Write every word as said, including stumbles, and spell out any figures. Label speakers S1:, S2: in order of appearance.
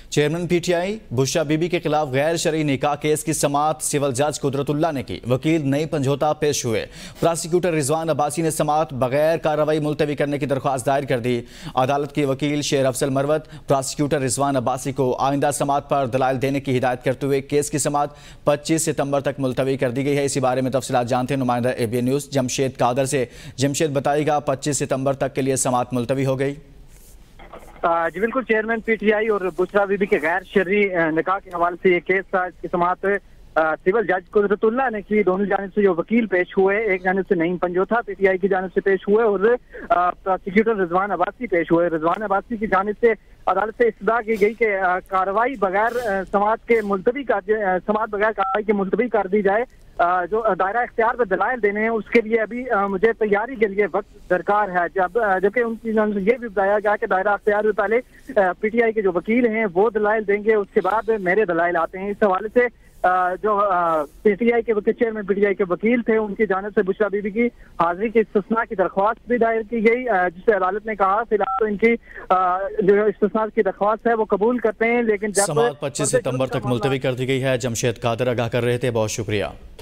S1: Chairman PTI Bushra Bibi के खिलाफ गैर शरई निकाह केस की समाअत सिविल जज कुदरतुल्लाह ने की। वकील नई पंजोता पेश हुए। प्रोसिक्यूटर रिजवान अब्बासी ने समाअत बगैर कार्रवाई मुलतवी करने की दरख्वास्त दायर कर दी। अदालत के वकील शेर अफजल मरवत प्रोसिक्यूटर रिजवान अब्बासी को आइंदा समाअत पर दलाइल देने की हिदायत करते हुए केस की समाअत पच्चीस सितंबर तक मुलतवी कर दी गई है। इसी बारे में तफसीलात जानते हैं नुमाइंदा एबीएन न्यूज़ जमशेद कादर से। जमशेद बताइएगा, पच्चीस सितंबर तक के लिए समाअत मुलतवी हो गई।
S2: जी बिल्कुल, चेयरमैन पीटीआई और बुशरा बीबी के गैर शरई निकाह के हवाले से ये केस था। इसकी समाअत सिविल जज कुदरतुल्लाह ने की। दोनों जानिब से जो वकील पेश हुए, एक जानिब से नईम पंजोथा पीटीआई की जानिब से पेश हुए और प्रोसिक्यूटर रिजवान अब्बासी पेश हुए। रिजवान अब्बासी की जानिब से अदालत से इस्तदा की गई कि कार्रवाई बगैर समाअत के मुलतवी कर समाअत बगैर कार्रवाई के मुलतवी कर दी जाए। जो दायरा इख्तियार पर दलाइल देने हैं उसके लिए अभी मुझे तैयारी के लिए वक्त दरकार है। जब जबकि उनकी ये भी बताया गया कि दायरा इख्तियार में पहले पीटीआई के जो वकील हैं वो दलाइल देंगे, उसके बाद मेरे दलाइल आते हैं। इस हवाले से जो पीटीआई के चेयरमैन पीटीआई के वकील थे उनकी जानिब से बुशरा बीबी की हाजिरी की इस्तिस्ना की दरख्वास्त भी दायर की गई, जिसे अदालत ने कहा फिलहाल तो इनकी जो इस्तिस्ना की दरख्वास्त है वो कबूल करते हैं, लेकिन जब
S1: समाअत पच्चीस सितंबर तक मुलतवी कर दी गई है। जमशेद कादर आगाह कर रहे थे, बहुत शुक्रिया।